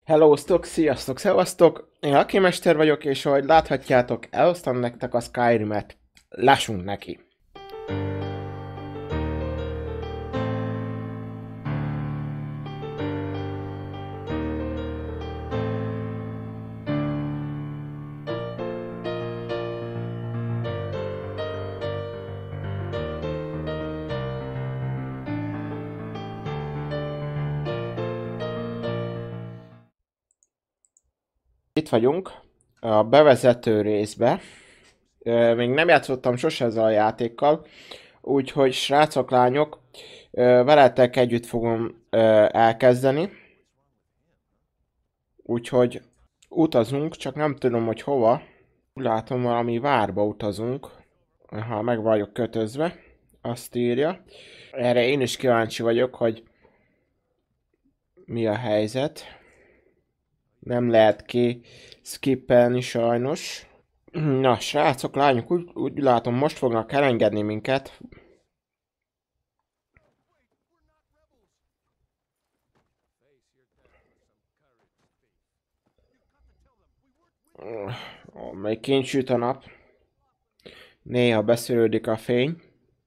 Hellóztok, sziasztok, szevasztok! Én Akimester vagyok, és ahogy láthatjátok, elosztam nektek a Skyrim-et. Lássunk neki! Itt vagyunk, a bevezető részbe. Még nem játszottam sose ezzel a játékkal, úgyhogy srácok, lányok, veletek együtt fogom elkezdeni. Úgyhogy utazunk, csak nem tudom, hogy hova. Úgy látom, valami várba utazunk. Ha meg vagyok kötözve, azt írja. Erre én is kíváncsi vagyok, hogy mi a helyzet. Nem lehet ki skippelni sajnos. Na, srácok, lányok, úgy látom, most fognak elengedni minket. Még kint süt a nap. Néha beszűrődik a fény.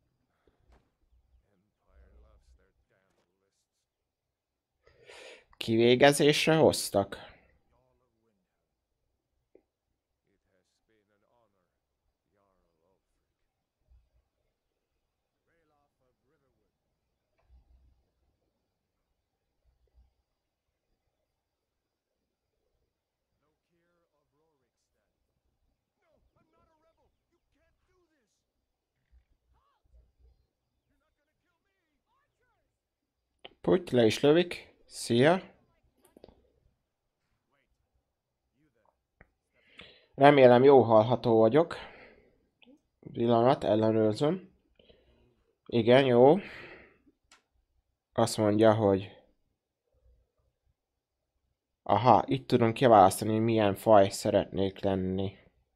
Kivégezésre hoztak. Puty, le is lövik. Szia. Remélem jó hallható vagyok. Pillanat, ellenőrzöm. Igen, jó. Azt mondja, hogy... Aha, itt tudom kiválasztani, hogy milyen faj szeretnék lenni.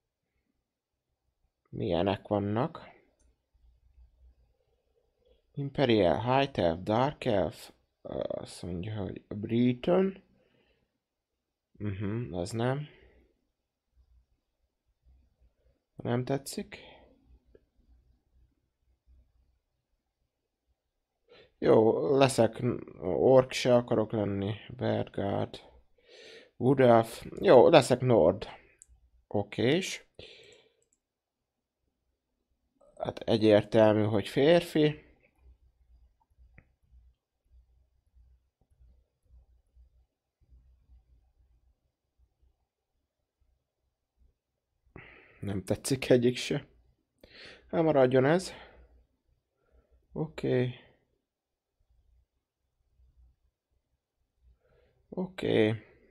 Milyenek vannak. Imperial, High Elf, Dark Elf. Azt mondja, hogy Breton. Az nem. Nem tetszik. Jó, leszek ork, se akarok lenni. Bergard. Wood Elf. Jó, leszek Nord. Okés. Hát egyértelmű, hogy férfi. Nem tetszik egyik se. Elmaradjon ez. Oké. Oké.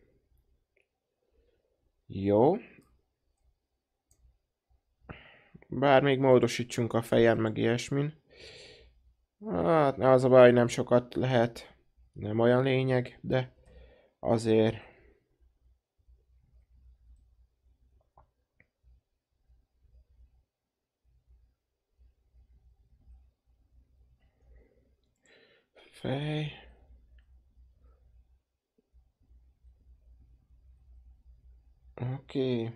Jó. Bár még módosítsunk a fejen, meg ilyesmin. Hát az a baj, nem sokat lehet. Nem olyan lényeg, de azért. Fej. Oké.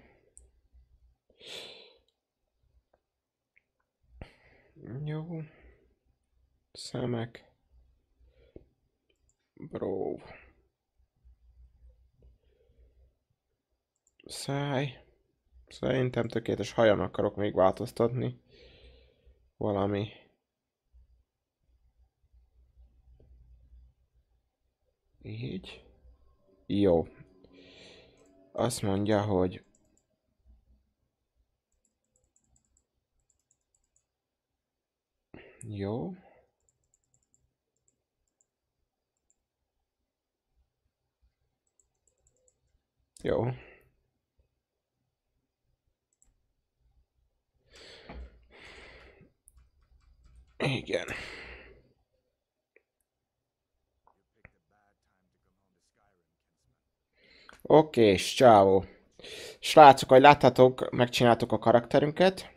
Jó. Szemek. Bro. Száj. Szerintem tökéletes hajon akarok még változtatni. Valami. Így. Jó. Azt mondja, hogy jó. Jó. Igen. Oké, és csávó. Srácok, ahogy láthatok, megcsináltuk a karakterünket.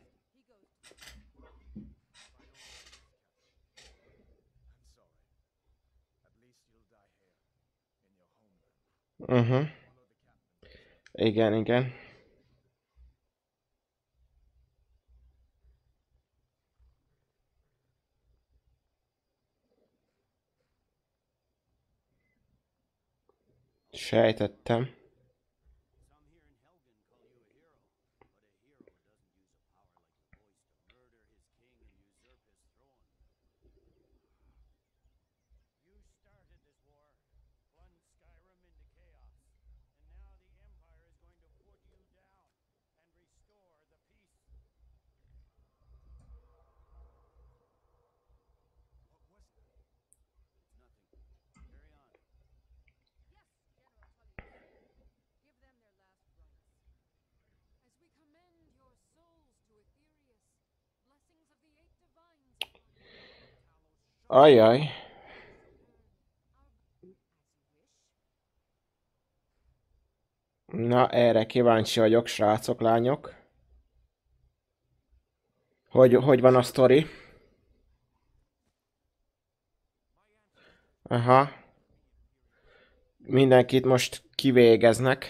Igen, igen. Sejtettem. Ajaj. Na, erre kíváncsi vagyok, srácok, lányok. Hogy van a sztori? Aha. Mindenkit most kivégeznek.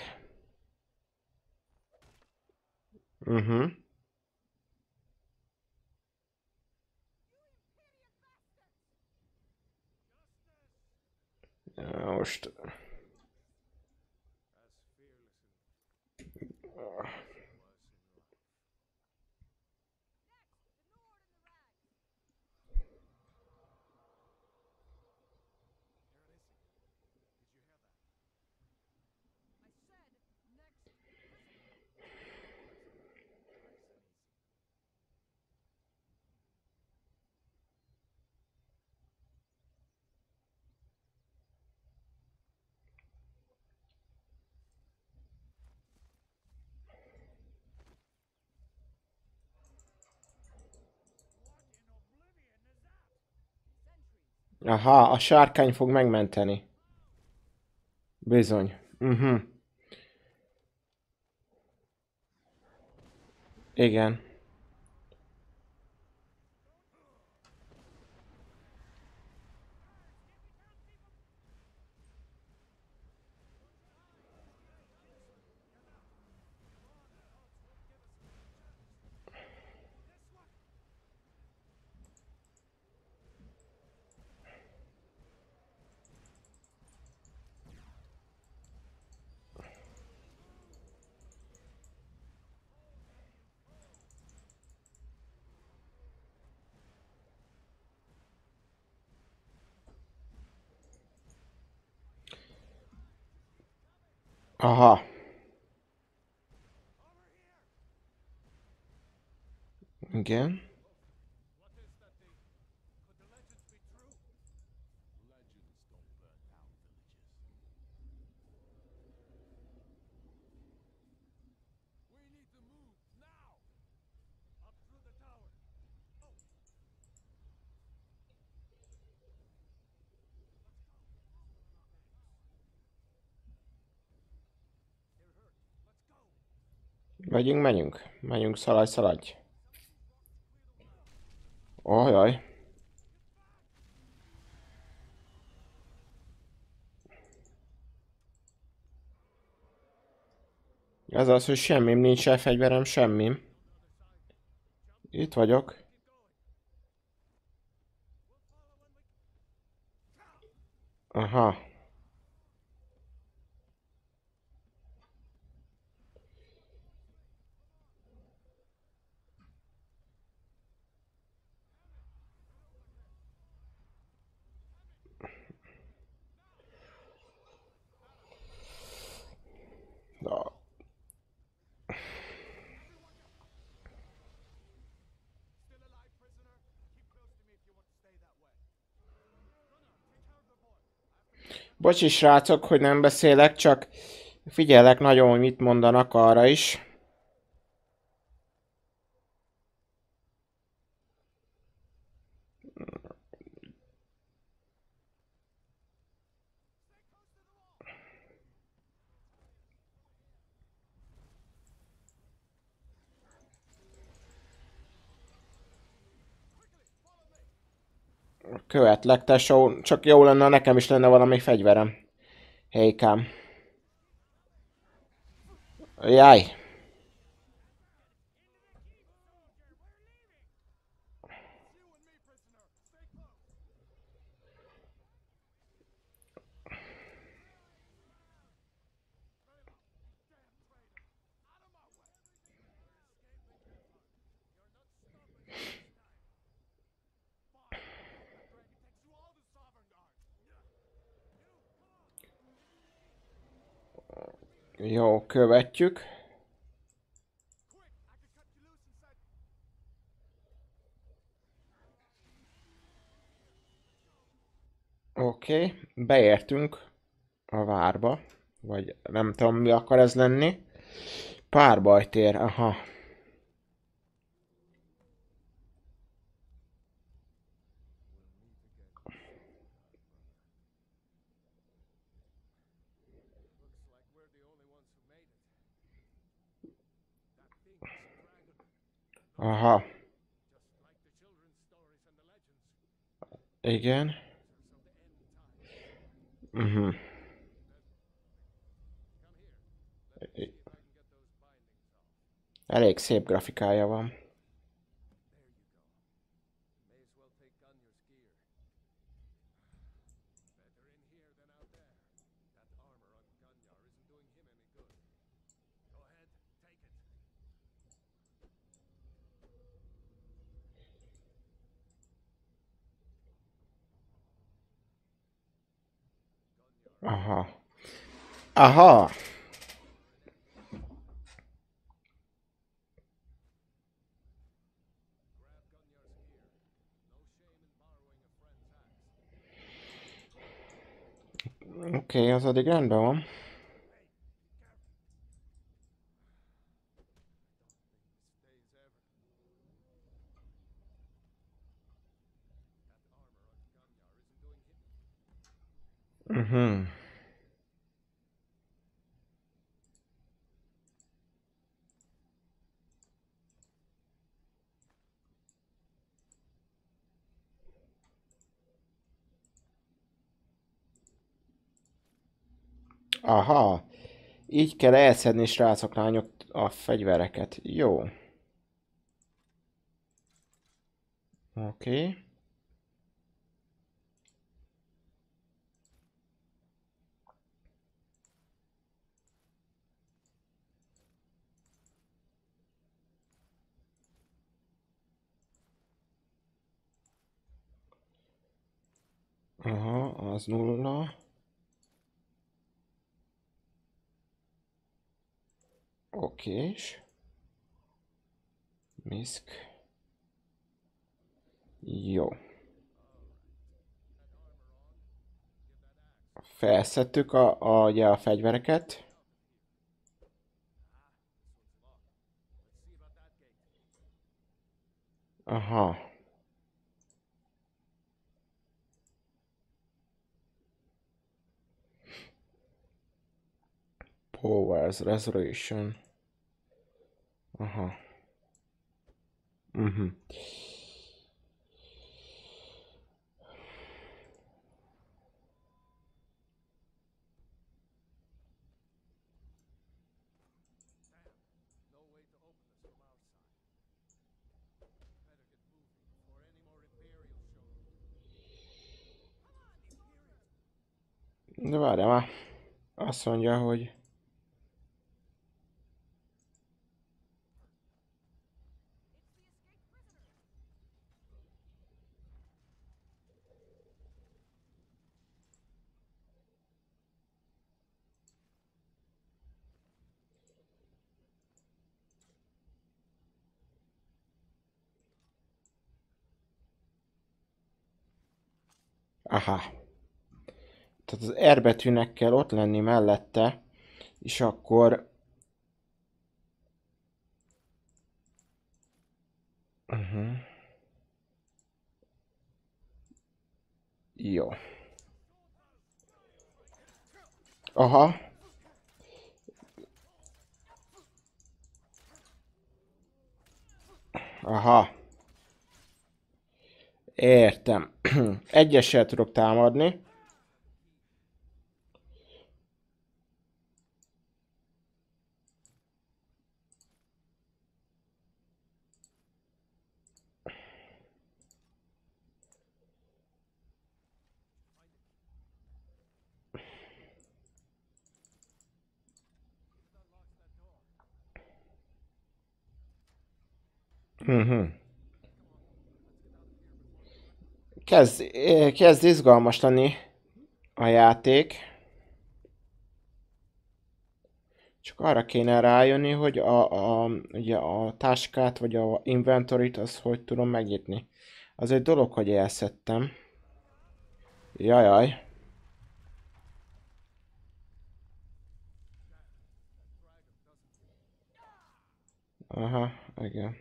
Most... Aha, a sárkány fog megmenteni. Bizony. Igen. Aha. Igen. Megyünk, menjünk. Menjünk, szaladj, szaladj. Ajaj. Ez az, hogy semmim nincs, se fegyverem, semmim. Itt vagyok. Aha. Na. Bocsi srácok, hogy nem beszélek, csak figyelek nagyon, hogy mit mondanak arra is. Követlek, tesó, csak jó lenne, nekem is lenne valami fegyverem. Helykám. Jaj. Jó, követjük. Oké, beértünk a várba. Vagy nem tudom, mi akar ez lenni. Párbajtér, aha. Aha. Igen. Mhm. Elég szép grafikája van. Aha. Aha. Oké, az addig rendben van. Mhm. Aha. Így kell elszedni, srácok, lányok, a fegyvereket. Jó. Oké. Aha, az nulla. Okés. Misk. Jó. Felszedtük ugye a fegyvereket. Aha. Powers, Restoration. Aha. Mhm. De várjál már. Azt mondja, hogy... Aha. Tehát az R betűnek kell ott lenni mellette, és akkor... Jó. Aha. Aha. Értem. Egyessel tudok támadni. Kezd izgalmas lenni a játék. Csak arra kéne rájönni, hogy ugye a táskát vagy a inventoryt azt hogy tudom megnyitni. Az egy dolog, hogy elszettem. Jajaj. Aha, igen.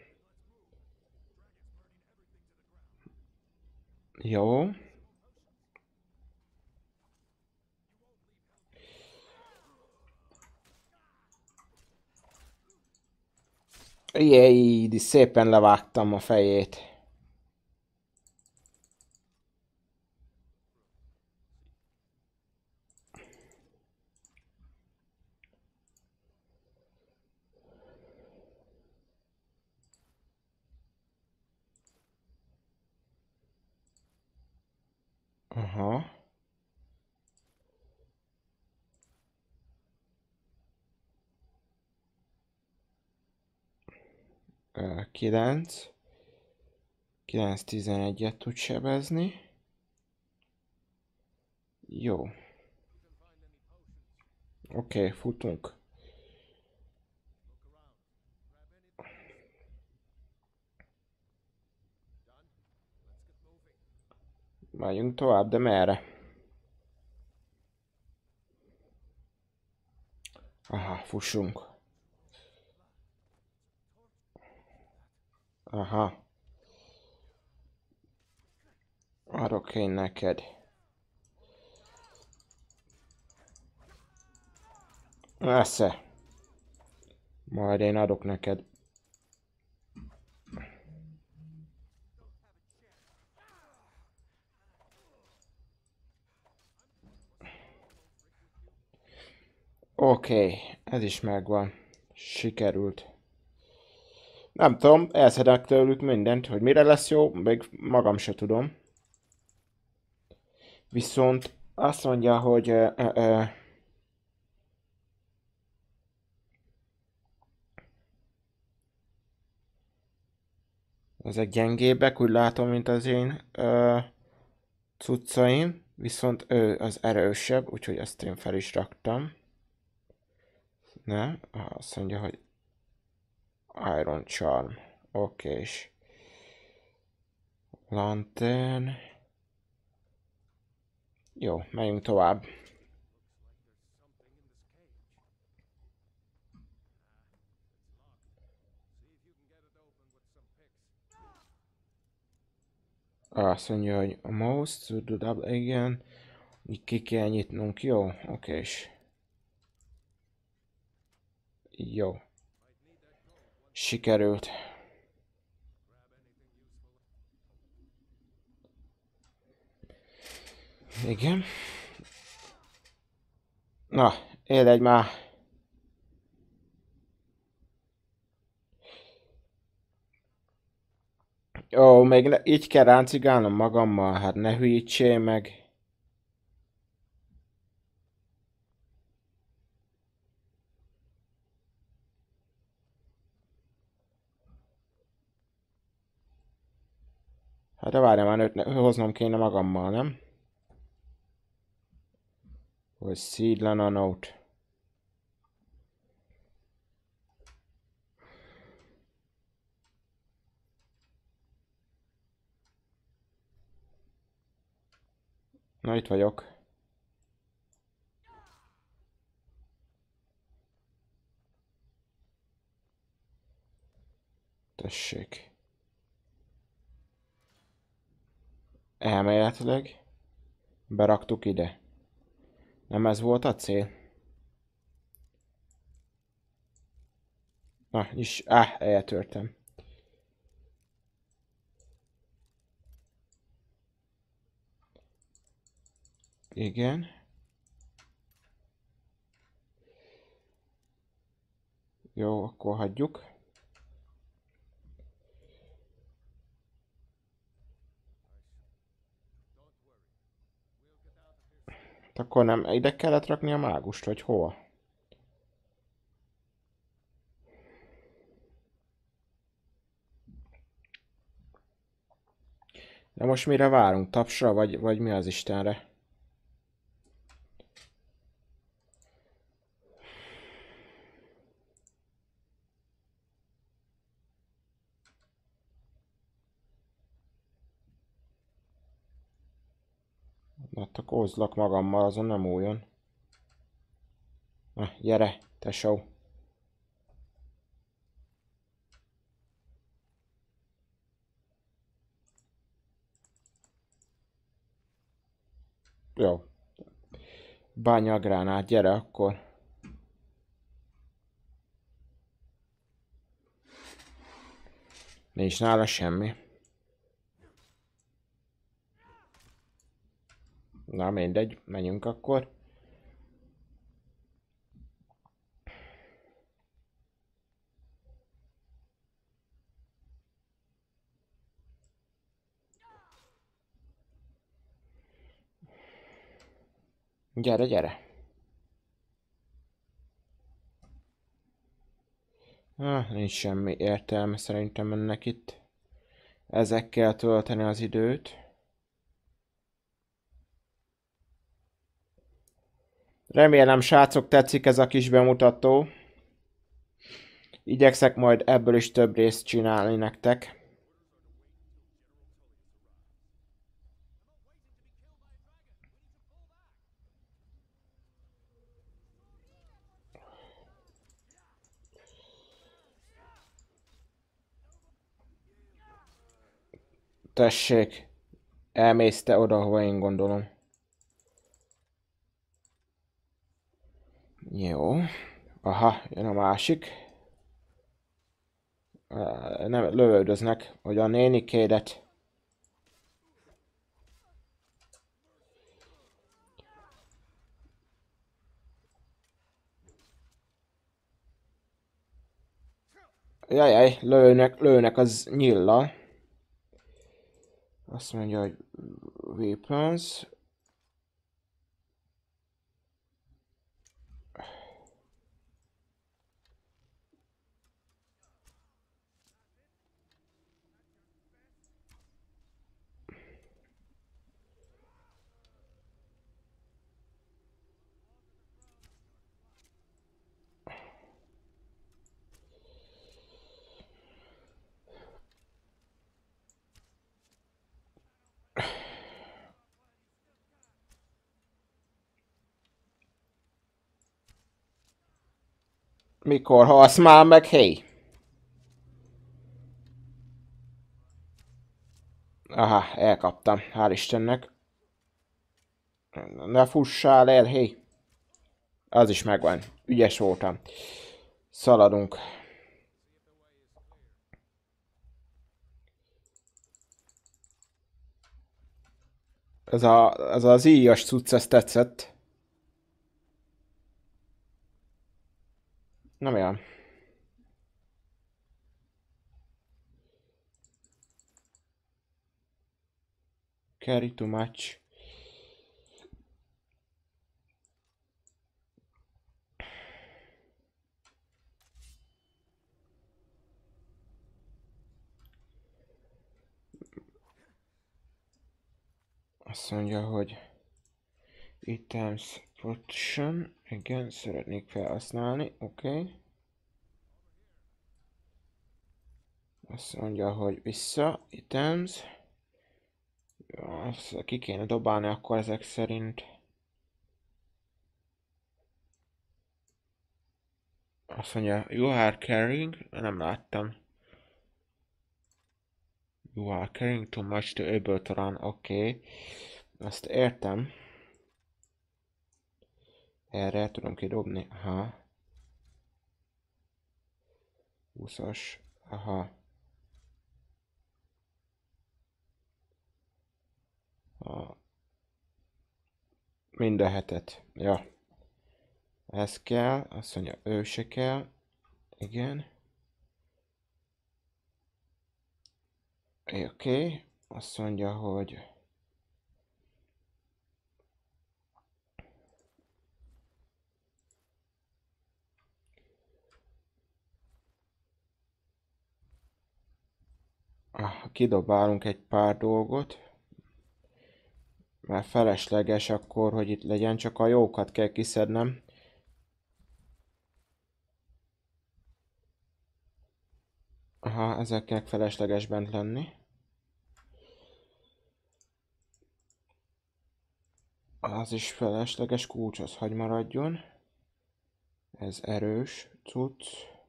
Jó. Jéj, szépen levágtam a fejét. Aha. Ö, 9. 9-11-et tud sebezni. Jó. Oké, futunk. Megyünk tovább, de merre? Aha, fussunk. Aha. Adok én neked. Esze. Majd én adok neked. Oké, ez is megvan. Sikerült. Nem tudom, elszedek tőlük mindent, hogy mire lesz jó, még magam se tudom. Viszont azt mondja, hogy ezek gyengébbek, úgy látom, mint az én cuccaim. Viszont ő az erősebb, úgyhogy ezt én fel is raktam. Nem? Azt mondja, hogy Iron Charm. Oké, és Lantern. Jó, megyünk tovább. Azt mondja, hogy a mouse to do double, igen. Ki kell nyitnunk, jó? Oké, és jó. Sikerült. Igen. Na, éledj már. Ó, még így kell ráncigálnom magammal, hát ne hülyítsél meg. Hát de várjál már, őt hoznom kéne magammal, nem? Hogy szídlen a note. Na, itt vagyok. Tessék. Elméletileg beraktuk ide. Nem ez volt a cél? Na, is, eltörtem. Igen. Jó, akkor hagyjuk. Akkor nem ide kellett rakni a mágust, vagy hova? De most mire várunk? Tapsra, vagy mi az Istenre? Hát akkor hozlak magammal, azon nem újon. Na, gyere, tesó. Jó. Bányagránát, gyere akkor. Nincs nála semmi. Na mindegy, menjünk akkor. Gyere, gyere. Nincs semmi értelme szerintem ennek itt. Ezekkel tölteni az időt. Remélem, srácok, tetszik ez a kis bemutató. Igyekszek majd ebből is több részt csinálni nektek. Tessék, elmész te oda, hova én gondolom. Jó. Aha, jön a másik. Nem lövöldöznek, hogy a nénikédet. Jajjaj, lőnek az nyillal. Azt mondja, hogy weapons. Mikor halsz már meg, hey? Aha, elkaptam, hál' Istennek. Ne fussál el, hey. Az is megvan, ügyes voltam. Szaladunk. Ez az íjas cucc, ez tetszett. Nem olyan. Carry too much. Azt mondja, hogy items protection. Igen, szeretnék felhasználni. Oké. Okay. Azt mondja, hogy vissza. Items. Azt ki kéne dobálni akkor ezek szerint. Azt mondja, you are carrying. Nem láttam. You are carrying too much to able to run. Oké. Okay. Azt értem. Erre tudom kidobni. Aha. 20-as. Aha. Mind a hetet. Ja. Ez kell. Azt mondja, ő se kell. Igen. Oké. Okay. Azt mondja, hogy kidobálunk egy pár dolgot. Mert felesleges akkor, hogy itt legyen, csak a jókat kell kiszednem. Aha, ezeknek felesleges bent lenni. Az is felesleges, kulcs az hagy maradjon. Ez erős cucc.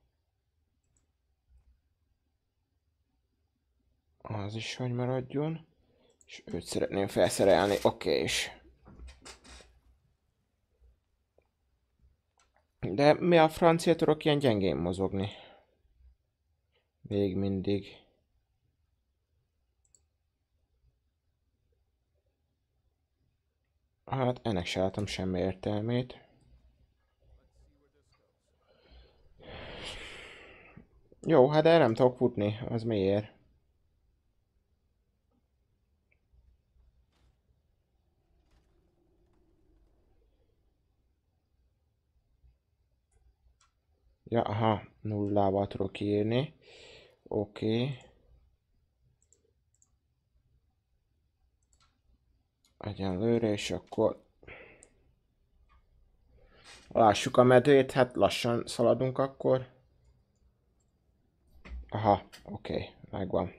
Az is hagy maradjon. És őt szeretném felszerelni, oké is. De mi a francia tudok ilyen gyengén mozogni? Még mindig. Hát ennek se látom semmi értelmét. Jó, hát de nem tudok futni, az miért? Ja, aha, nullával tudok írni. Oké. Egyenlőre, és akkor lássuk a medvét, hát lassan szaladunk akkor. Aha, oké, megvan.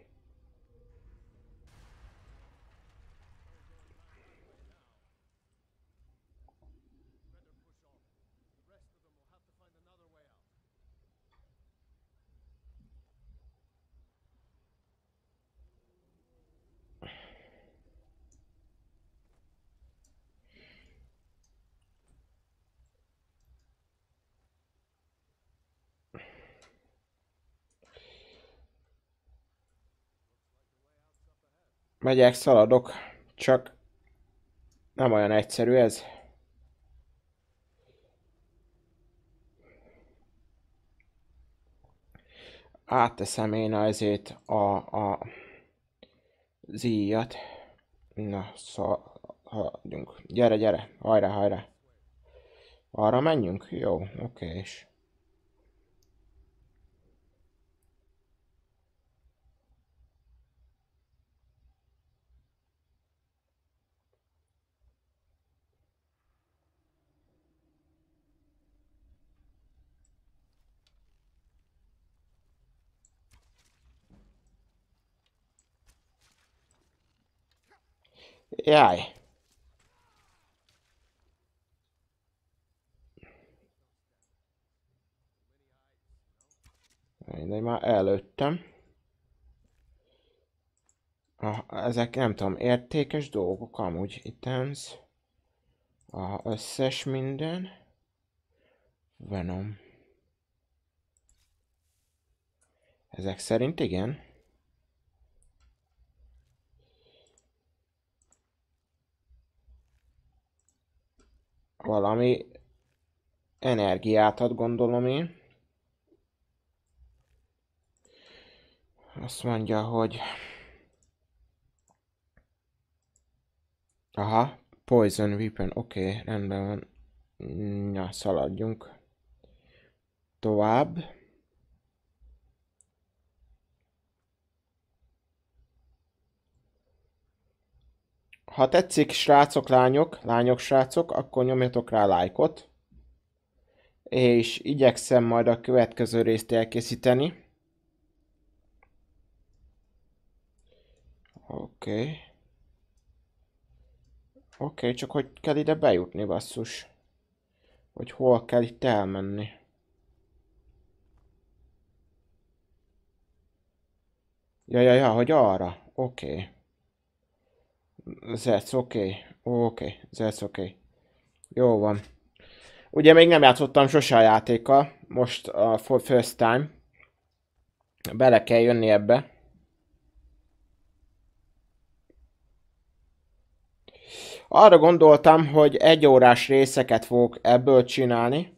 Megyek, szaladok, csak nem olyan egyszerű ez. Átteszem én ezért az íjat. Na, haladjunk. Gyere, gyere, hajrá, hajrá. Arra menjünk? Jó, oké is. Jaj. De már előttem. Ezek nem tudom, értékes dolgok amúgy. Items. Összes minden. Venom. Ezek szerint igen. Valami energiát ad, gondolom én. Azt mondja, hogy... Aha, Poison Weapon, oké, rendben van. Na, szaladjunk. Tovább. Ha tetszik, srácok, lányok, srácok, akkor nyomjatok rá lájkot. És igyekszem majd a következő részt elkészíteni. Oké. Oké, csak hogy kell ide bejutni, basszus. Hogy hol kell itt elmenni. Ja, hogy arra. Oké. That's oké. Oké, that's oké. Jó van. Ugye még nem játszottam sose a játékkal. Most a first time. Bele kell jönni ebbe. Arra gondoltam, hogy 1 órás részeket fogok ebből csinálni.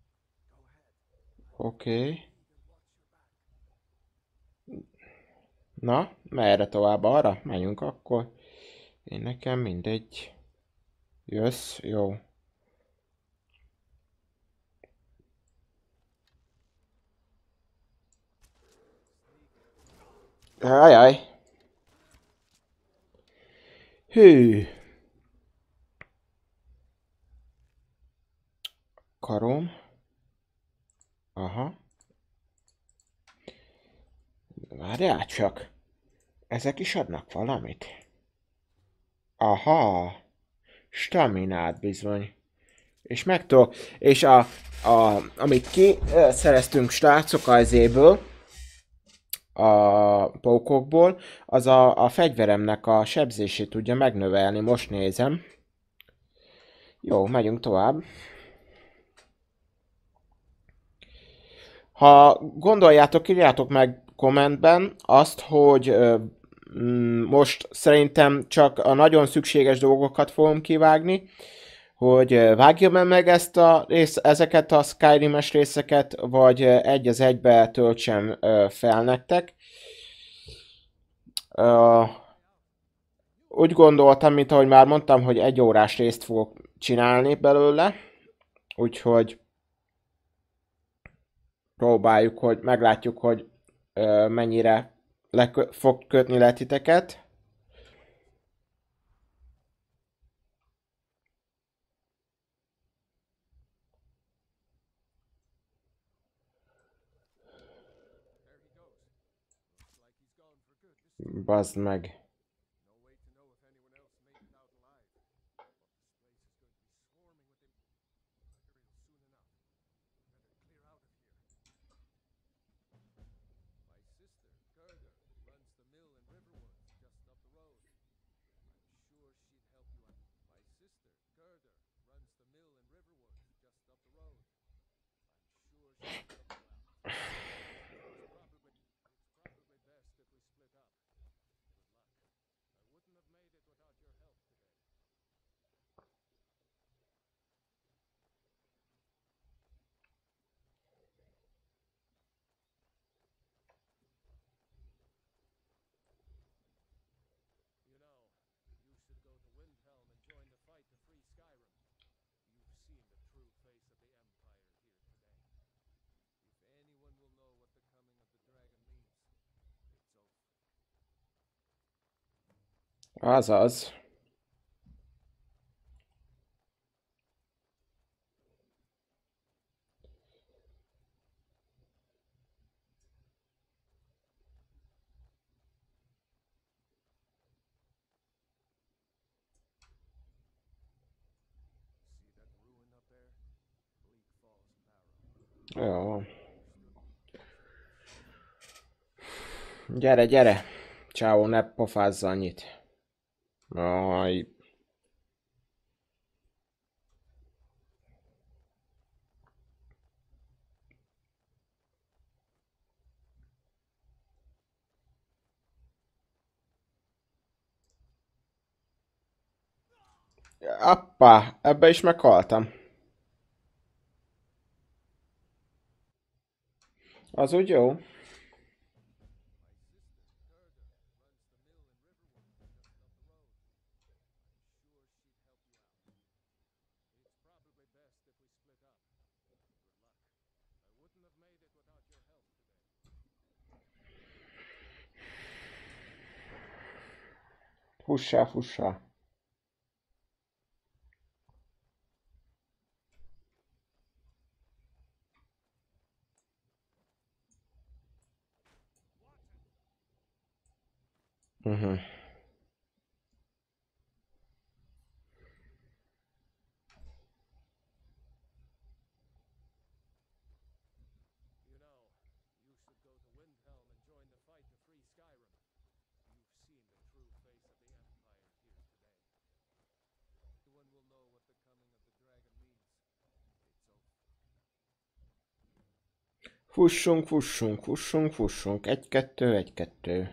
Oké. Na, merre tovább? Arra? Menjünk akkor. Én nekem mindegy. Jössz? Jó. Ajaj. Hű. Karom. Aha. Várjál csak. Ezek is adnak valamit? Aha. Staminát bizony. És megtól. És amit ki szereztünk srácok azéből, a pókokból, az a fegyveremnek a sebzését tudja megnövelni. Most nézem. Jó, megyünk tovább. Ha gondoljátok, írjátok meg kommentben azt, hogy most szerintem csak a nagyon szükséges dolgokat fogom kivágni, hogy vágjam-e meg ezeket a Skyrim-es részeket, vagy egy az egybe töltsem fel nektek. Úgy gondoltam, mint ahogy már mondtam, hogy 1 órás részt fogok csinálni belőle, úgyhogy próbáljuk, hogy meglátjuk, hogy mennyire fog kötni le titeket. Bazd meg. Azaz. Jó. Gyere, gyere. Ciao, ne pofázz annyit. Aj. Appá, ebbe is meghaltam. Az úgy jó. Fussá, fussá. Uh-huh. Fussunk, fussunk, fussunk, fussunk. 1-2, 1-2.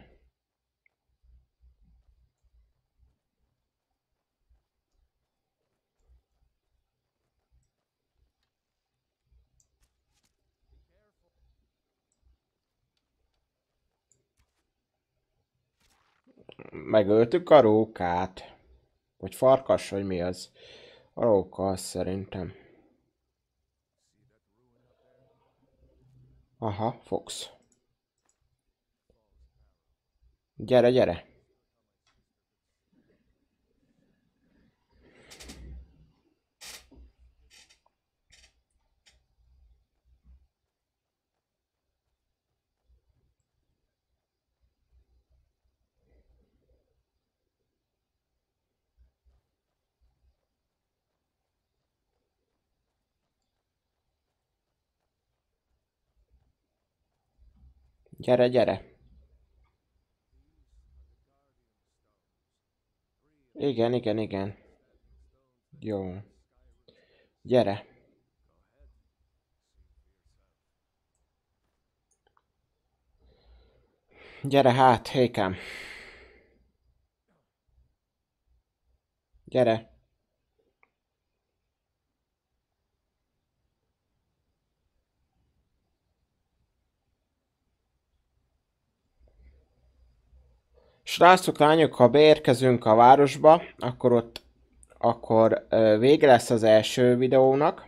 Megöltük a rókát. Vagy farkas, vagy mi az? A róka az szerintem. Aha, Fox. Gyere, gyere. Gyere, gyere. Igen, igen, igen. Jó. Gyere. Gyere hát, Hékem. Gyere. Srácok, lányok, ha beérkezünk a városba, akkor vége lesz az első videónak.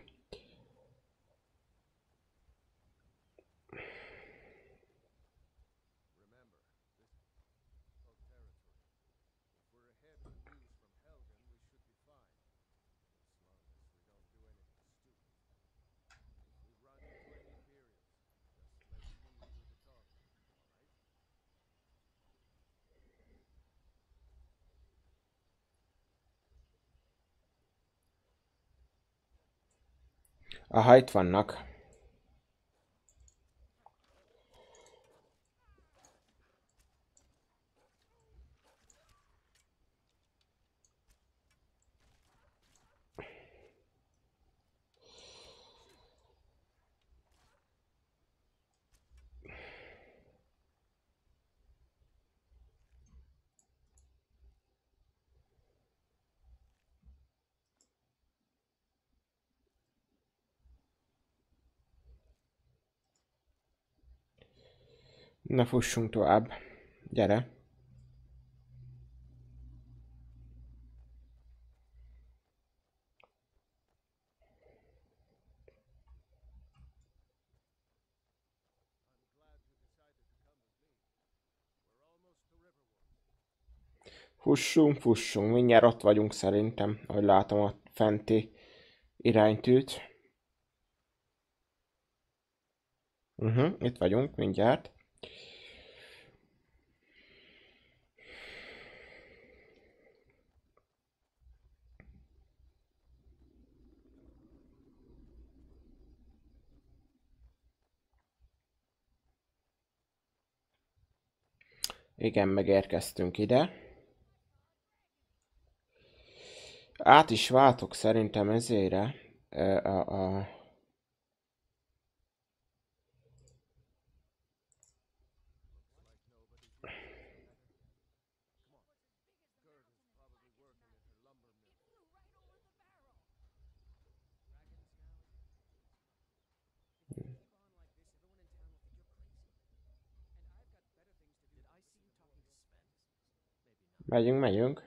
Aha, itt vannak. Na, fussunk tovább. Gyere. Fussunk, fussunk. Mindjárt ott vagyunk szerintem, ahogy látom a fenti iránytűt. Itt vagyunk, mindjárt. Igen, megérkeztünk ide. Át is váltok szerintem ezére. Megyünk, megyünk.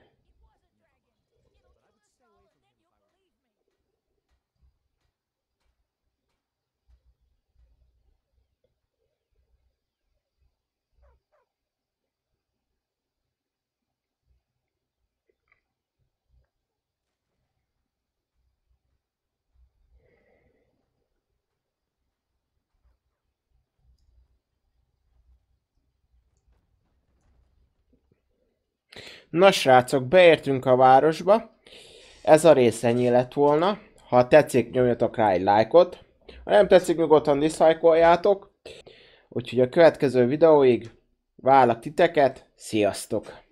Na srácok, beértünk a városba. Ez a rész ennyi lett volna. Ha tetszik, nyomjatok rá egy lájkot. Ha nem tetszik, nyugodtan diszlájkoljátok. Úgyhogy a következő videóig várlak titeket. Sziasztok!